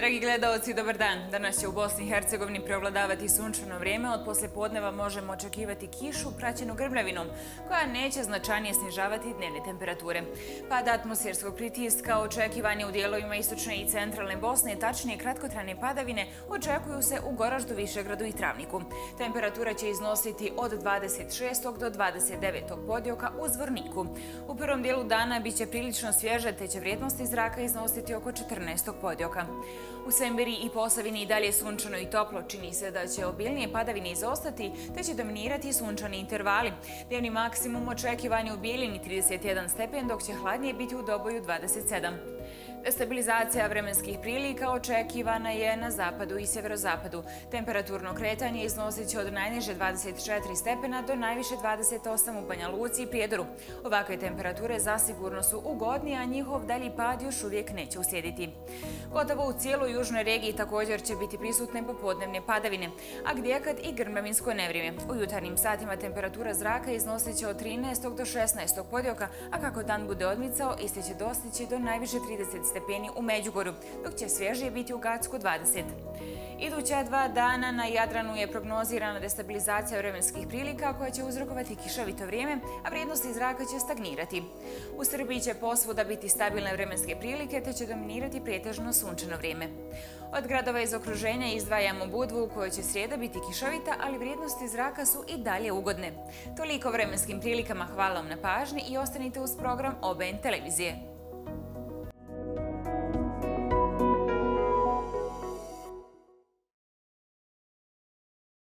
Dragi gledaoci, dobar dan. Danas će u Bosni i Hercegovini preovladavati sunčano vrijeme. Od poslijepodneva možemo očekivati kišu praćenu grmljavinom, koja neće značajnije snižavati dnevne temperature. Pad atmosferskog pritiska očekivan je u dijelovima istočne i centralne Bosne, tačnije kratkotrajne padavine očekuju se u Goraždu, Višegradu i Travniku. Temperatura će iznositi od 26. do 29. podjoka u Zvorniku. U prvom dijelu dana biće prilično svježe, te će vrijednosti zraka iznositi oko 14. podjoka. U Semberiji i Posavini i dalje sunčano i toplo. Čini se da će obilnije padavine izostati, te će dominirati sunčani intervali. Dnevni maksimum očekivan je u Bijeljini 31 stepen, dok će hladnije biti u Doboju 27. Destabilizacija vremenskih prilika očekivana je na zapadu i sjeverozapadu. Temperaturno kretanje iznosit će od najniže 24 stepena do najviše 28 u Banja Luci i Prijedoru. Ovakve temperature zasigurno su ugodnije, a njihov dalji pad još uvijek neće uslijediti. Gotovo u cijeloj južnoj regiji također će biti prisutne popodnevne padavine, a gdjekad i grmljavinsko nevrijeme. U jutarnjim satima temperatura zraka iznosit će od 13. do 16. podjoka, a kako dan bude odmicao, isti će dostići do najviše 30 stepeni u Međugorju, dok će svježije biti u Gacku 20. Iduća 2 dana na Jadranu je prognozirana destabilizacija vremenskih prilika koja će uzrokovati kišovito vrijeme, a vrijednosti zraka će stagnirati. U Srbiji će posvuda biti stabilne vremenske prilike, te će dominirati pretežno sunčano vrijeme. Od gradova iz okruženja izdvajamo Budvu, u kojoj će srijeda biti kišovita, ali vrijednosti zraka su i dalje ugodne. Toliko vremenskim prilikama, hvala vam na pažnji i ostanite uz program OBN televizije.